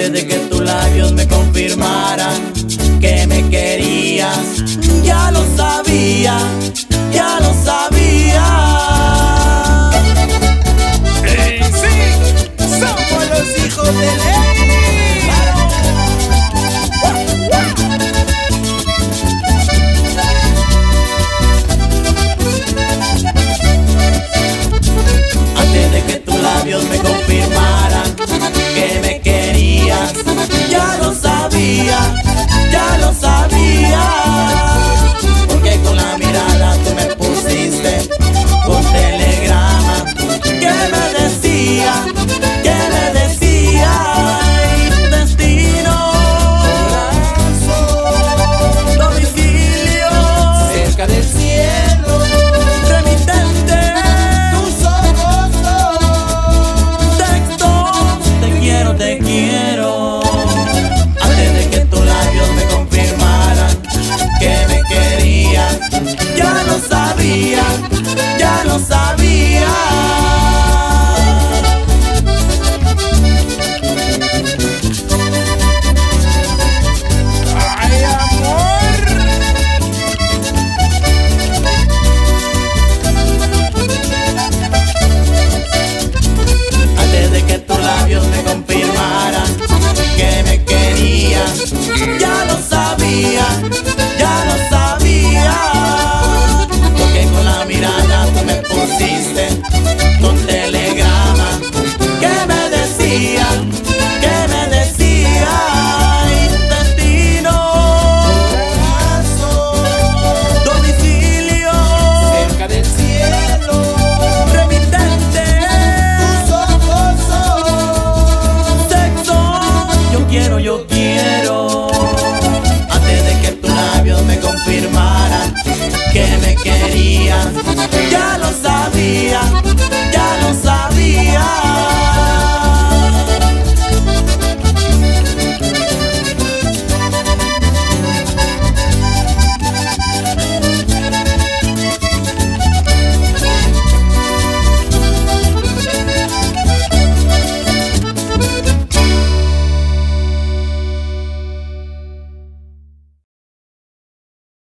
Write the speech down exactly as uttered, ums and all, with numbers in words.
Antes de que tus labios me confirmaran que me querías, ya lo sabía, ya lo sabía. ¡Ey, sí! ¡Somos los hijos de ley! Antes de que tus labios me confirmaran que me querías, ya lo sabía, ya lo sabía. Porque con la mirada tú me pusiste un telegrama que me decía, que me decía: ay, destino, domicilio, Cerca del cielo, remitente, tus ojos son. textos, te quiero, te quiero. Antes de que tus labios me confirmaran que me querías, ya lo sabía, ya lo sabía. ¡Ay, amor! Antes de que tus labios me confirmaran que me querías, ya lo sabía, ya lo sabía. Porque con la mirada tú me pusiste un telegrama que me decía, que me decía: ay, destino, domicilio, Cerca del cielo, remitente, tus ojos son. sexo, yo quiero, yo quiero. Antes de que tus labios me confirmaran